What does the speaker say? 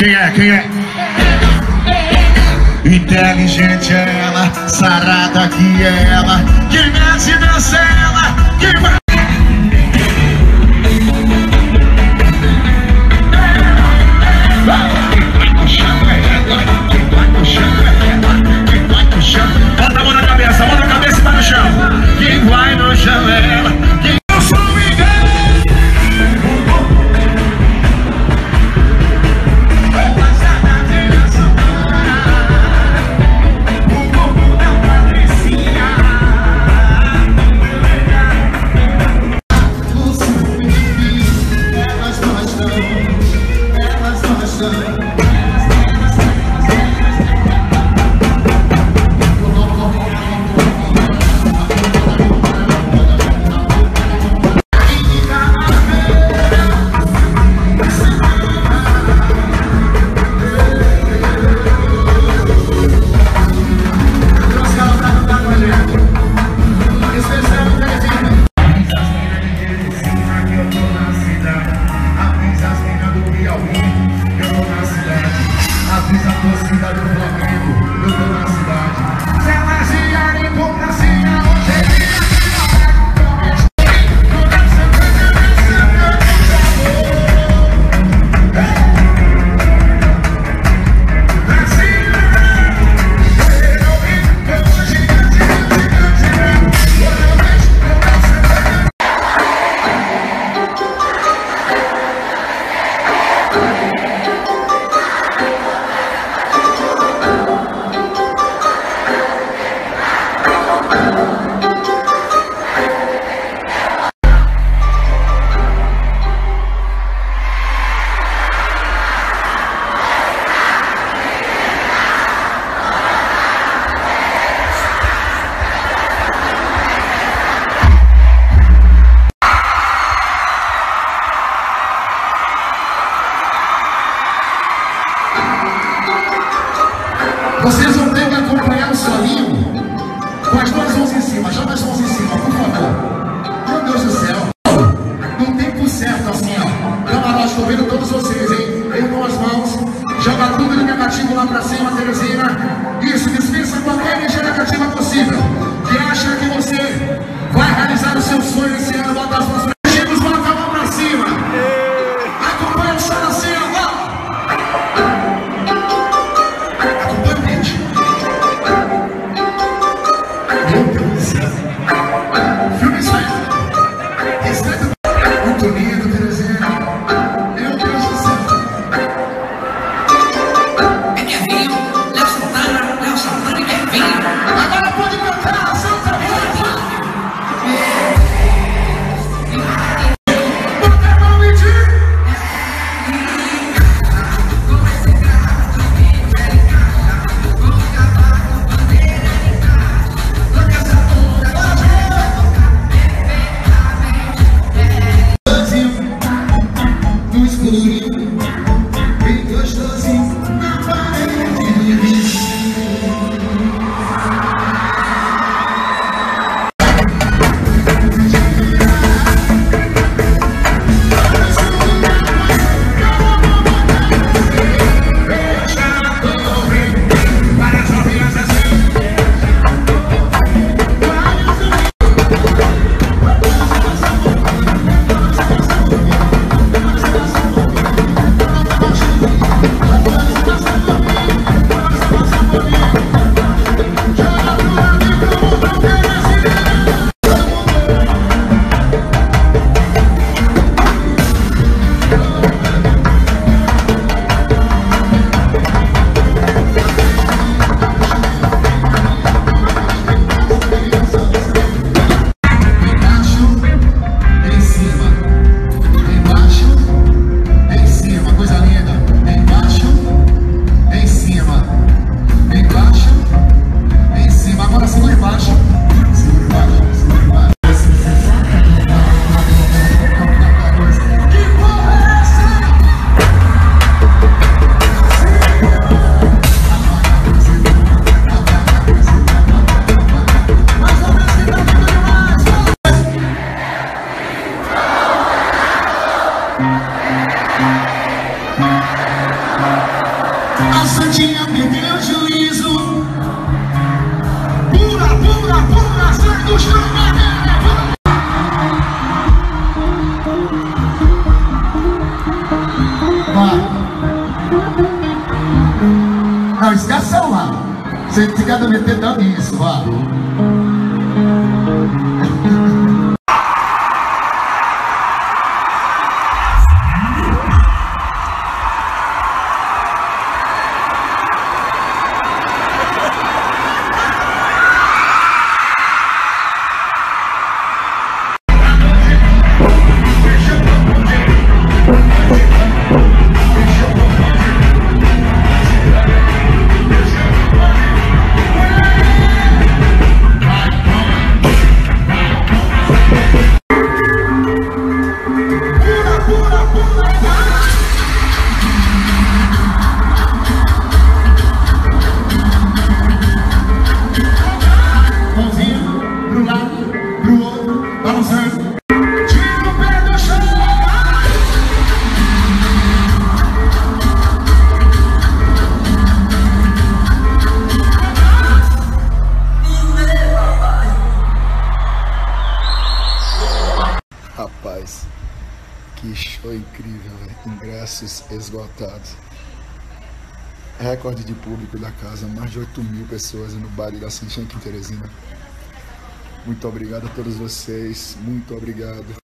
Quem é? Quem é? Inteligente é ela, sarada que é ela, quem mexe e dança é ela, quem vai... Bota a mão na cabeça, bota a cabeça e vai no chão. Quem vai no chão é ela. Quem eu sou o Vocês vão ter que acompanhar o solinho com as duas mãos em cima. Joga as mãos em cima, por favor. Meu Deus do céu. No tempo certo, assim, ó. Camarote, estou vendo todos vocês, hein? Ergam as mãos. Joga tudo de negativo lá pra cima, Teresina. Isso, dispensa qualquer energia negativa possível. Que acha que você vai realizar o seu sonho esse ano, bota as mãos negativas, bota a mão pra cima. Acompanha o som assim, ó. Você quer meter dando isso, vá. Rapaz, que show incrível, véio. Ingressos esgotados. Recorde de público da casa, mais de 8.000 pessoas no baile da Santinha aqui em Teresina. Muito obrigado a todos vocês, muito obrigado.